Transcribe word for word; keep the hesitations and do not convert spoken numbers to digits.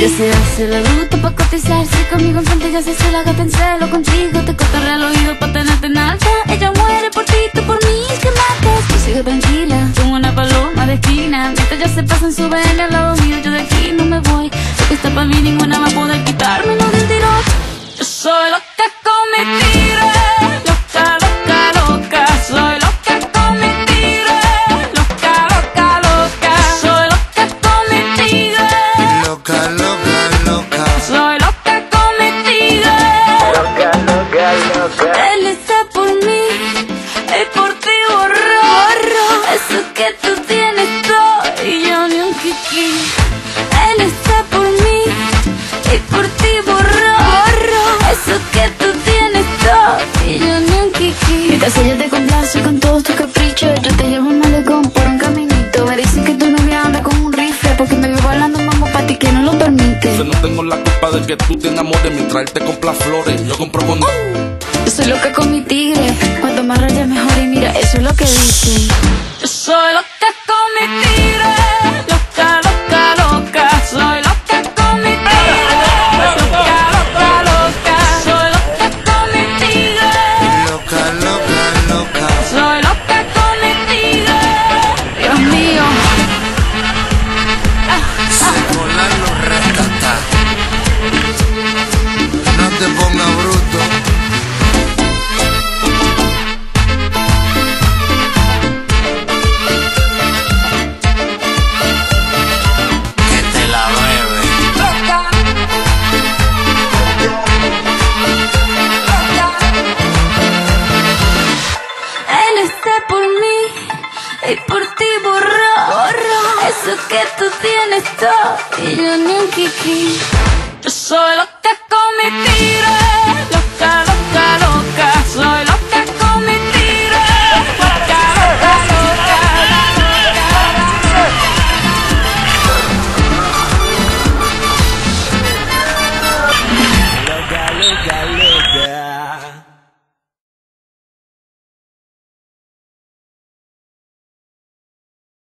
Ella se hace la bruta pa' cotizarse conmigo enfrente, ella se hace la gata en celo contigo. Te cotorrea al oído pa' tenerte en alta. Ella muere por ti, tú por mí, que matas. Tú sigue tranquila, como una paloma de esquina. Mientras ella se pasa en su vena al lado mío, yo de aquí no me voy. Sé que está pa' mí, ninguna va a poder quitármelo del tirón. Yo soy loca con mi tigre, loca, loca, loca. Soy loca con mi tigre, loca, loca, loca. Soy loca con mi tigre, loca, loca, loca. soy loca con mi tigre, Loca, loca, loca. él está por mí y por ti borró, borró. Eso que tú tienes todo y yo ni un kiki. Él está por mí y por ti borró, borró. Eso que tú tienes todo y yo ni un kiki. Mientras ella te complace con todos tus caprichos, yo te llevo un malecón por un caminito. Me dicen que tu novia anda con un rifle porque me vivo hablando mambo pa' ti que no lo permite. Yo no tengo la culpa de que tú te enamores mientras él te compra flores. Yo compro con... Yo soy loca con mi tigre, cuanto más rayas mejor y mira, eso es lo que dicen. Yo soy loca con mi tigre, loca, loca, loca. Soy loca con mi tigre, loca, loca, loca. Soy loca con mi tigre, Loca, loca, loca. soy loca con mi tigre. Dios mío. Se volan los rescatar. No te pongas bruto. Que te la bebe. Él está por mí y por ti borró, borró. Eso que tú tienes todo y yo ni un kiki. Yo soy loca con mi tigre.